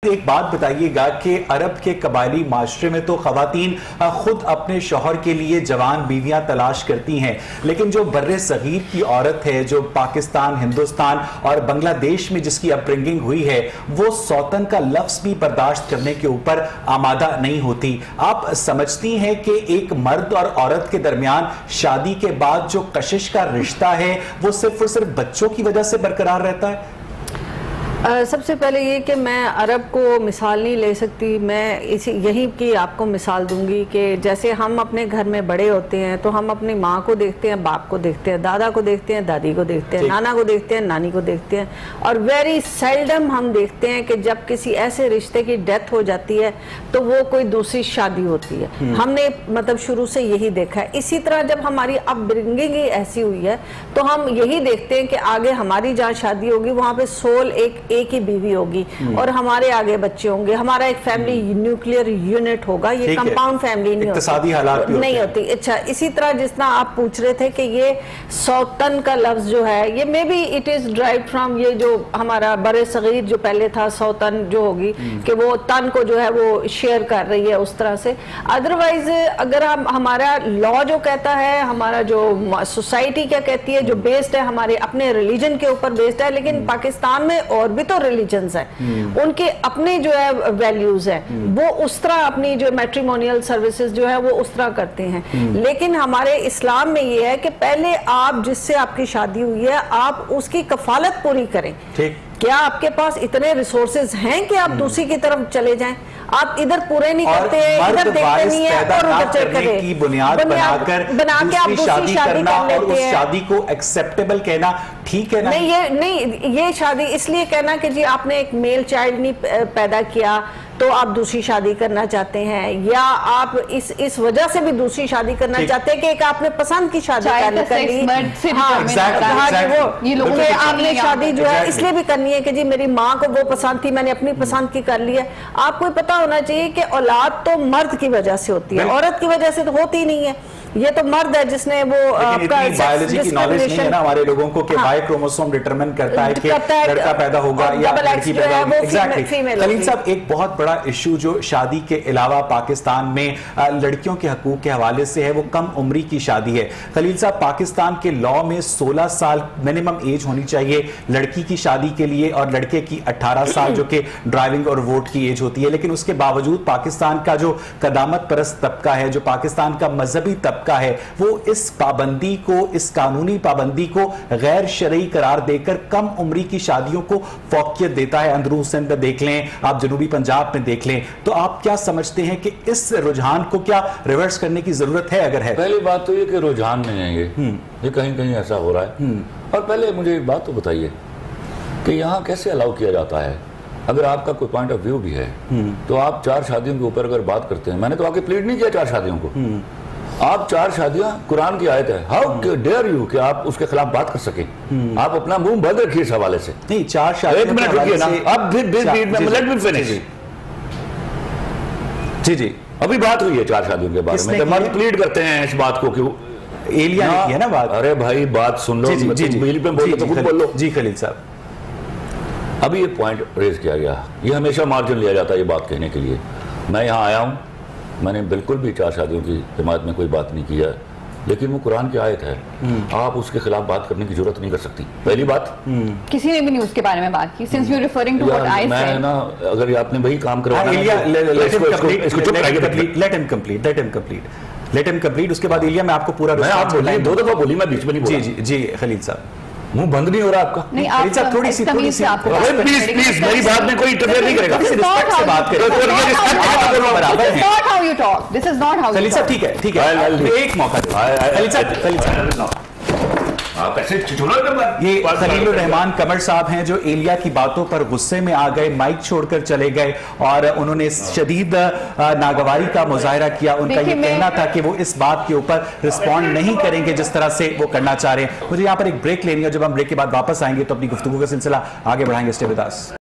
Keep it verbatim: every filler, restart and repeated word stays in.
एक बात बताइएगा कि अरब के कबायली माशरे में तो खवातीन खुद अपने शौहर के लिए जवान बीवियां तलाश करती हैं, लेकिन जो बर्रे सगीर की औरत है, जो पाकिस्तान, हिंदुस्तान और बांग्लादेश में जिसकी अपब्रिंगिंग हुई है, वो सौतन का लफ्ज भी बर्दाश्त करने के ऊपर आमादा नहीं होती। आप समझती हैं कि एक मर्द और औरत के दरमियान शादी के बाद जो कशिश का रिश्ता है वो सिर्फ और सिर्फ बच्चों की वजह से बरकरार रहता है? Uh, सबसे पहले ये कि मैं अरब को मिसाल नहीं ले सकती, मैं इसी यही की आपको मिसाल दूंगी कि जैसे हम अपने घर में बड़े होते हैं तो हम अपनी माँ को देखते हैं, बाप को देखते हैं, दादा को देखते हैं, दादी को देखते हैं, नाना को देखते हैं, नानी को देखते हैं, और वेरी सेल्डम हम देखते हैं कि जब किसी ऐसे रिश्ते की डेथ हो जाती है तो वो कोई दूसरी शादी होती है। हमने मतलब शुरू से यही देखा है। इसी तरह जब हमारी अपब्रिंगिंग ही ऐसी हुई है तो हम यही देखते हैं कि आगे हमारी जहाँ शादी होगी वहाँ पे सोल एक एक ही बीवी होगी और हमारे आगे बच्चे होंगे, हमारा एक फैमिली न्यूक्लियर यूनिट होगा, ये कंपाउंड फैमिली नहीं होती, हालात नहीं होती। अच्छा, इसी तरह जिस तरह आप पूछ रहे थे कि ये सौतन का लफ्ज जो है ये maybe it is drive from ये जो हमारा बरे सगीर जो पहले था, सौतन जो होगी कि वो तन को जो है वो शेयर कर रही है उस तरह से। अदरवाइज अगर हम हमारा लॉ जो कहता है, हमारा जो सोसाइटी क्या कहती है, जो बेस्ड है हमारे अपने रिलीजन के ऊपर बेस्ड है, लेकिन पाकिस्तान में और भी तो रिलीजन्स हैं, उनके अपने जो है वैल्यूज है, वो उस तरह अपनी जो मैट्रिमोनियल सर्विसेज जो है वो उस तरह करते हैं। लेकिन हमारे इस्लाम में ये है कि पहले आप जिससे आपकी शादी हुई है आप उसकी कफालत पूरी करें। क्या आपके पास इतने रिसोर्सेज हैं कि आप दूसरी की तरफ चले जाएं? आप इधर पूरे नहीं करते हैं, इधर देखते नहीं है और उधर चल करने की बुनियाद बनाकर बना के आप दूसरी शादी कर लेते हैं। शादी को एक्सेप्टेबल कहना ठीक है ना? नहीं, ये नहीं, ये शादी इसलिए कहना कि जी आपने एक मेल चाइल्ड नहीं पैदा किया तो आप दूसरी शादी करना चाहते हैं, या आप इस इस वजह से भी दूसरी शादी करना चाहते हैं कि एक आपने पसंद की शादी कर ली, आपने शादी जो है इसलिए भी करनी है कि जी मेरी माँ को वो पसंद थी, मैंने अपनी पसंद की कर ली है। आपको पता होना चाहिए कि औलाद तो मर्द की वजह से होती है, औरत की वजह से तो होती ही नहीं है। ये तो मर्द है जिसने वो आपका बायोलॉजी की नॉलेज नहीं है ना हमारे लोगों को कि वाई क्रोमोसोम डिटरमिन करता है कि लड़का पैदा होगा या लड़की पैदा होगी। एग्जैक्टली खलील साहब, एक बहुत बड़ा इशू जो शादी के अलावा पाकिस्तान में लड़कियों के हकूक के हवाले से है वो कम उम्री की शादी है। खलील साहब, पाकिस्तान के लॉ में सोलह साल मिनिमम एज होनी चाहिए लड़की की शादी के लिए और लड़के की अठारह साल जो कि ड्राइविंग और वोट की एज होती है, लेकिन उसके बावजूद पाकिस्तान का जो कदामत परस्त तबका है, जो पाकिस्तान का मजहबी तबका है, वो इस पाबंदी को, इस कानूनी पाबंदी को गैर शरई करार देकर कम उम्री की शादियों को फौकियत देता है। अंदरून सिंध में देख लें, आप जनूबी पंजाब में देख लें, तो आप क्या समझते हैं कि इस रुझान को क्या रिवर्स करने की जरूरत है? अगर है, पहली बात तो ये कि रुझान नहीं है, ये ये कहीं कहीं ऐसा हो रहा है। और पहले मुझे एक बात तो बताइए कि यहाँ कैसे अलाउ किया जाता है? अगर आपका कोई पॉइंट ऑफ व्यू भी है तो आप चार शादियों के ऊपर अगर बात करते हैं, मैंने तो आके प्लीड नहीं किया चार शादियों को, आप चार शादियां, कुरान की आयत है, हाउ डेयर यू कि आप उसके खिलाफ बात कर सके। आप अपना मुंह बंद रखिए इस हवाले से। नहीं, चार शादियां, एक मिनट रुकिए ना, अब फिर लेट मी फिनिश। जी जी, अभी बात हुई है चार शादियों के बारे में, मर्द प्लीड करते हैं इस बात को कि एलिया ने किया ना बात। अरे भाई बात सुन लो, बिजली पे बोलो तो खुद बोल लो। जी खलील साहब, अभी ये पॉइंट रेज किया गया, ये हमेशा मार्जिन लिया जाता है ये बात कहने के लिए। मैं यहाँ आया हूँ, मैंने बिल्कुल भी चार शादियों की जमात में कोई बात नहीं किया, लेकिन वो कुरान की आयत है, आप उसके खिलाफ बात करने की जरूरत नहीं कर सकती। पहली बात, किसी ने भी नहीं उसके बारे में बात की। Since you referring to what I said, मैं ना अगर आपने वही काम करवाना है इसको चुप रहिए, let him complete, let him complete, let him complete. उसके बाद इलिया मैं आपको पूरा, मैं आप बोलिए, दो दफा बोली, मैं बीच में नहीं बोला। जी जी जी खलील साहब, मुंह बंद नहीं हो रहा आपका? नहीं, आप साहब थोड़ी सी थोड़ी सी प्लीज प्लीज मेरी बात में कोई इंटरफेयर नहीं करेगा। रिस्पेक्ट से बात करें, बराबर है। Not how you talk, this is not how. Khalil साहब ठीक है, ठीक है, एक मौका दो खलील साहब। खलील साहब, आप ऐसे ये खलीलुर रहमान कमर साहब हैं जो एलिया की बातों पर गुस्से में आ गए, माइक छोड़कर चले गए और उन्होंने शदीद नागवारी का मुजाहरा किया। उनका ये कहना था कि वो इस बात के ऊपर रिस्पॉन्ड नहीं करेंगे जिस तरह से वो करना चाह रहे हैं। मुझे यहाँ पर एक ब्रेक लेनी है, जब हम ब्रेक के बाद वापस आएंगे तो अपनी गुफ्तगू का सिलसिला आगे बढ़ाएंगे। Stay with us.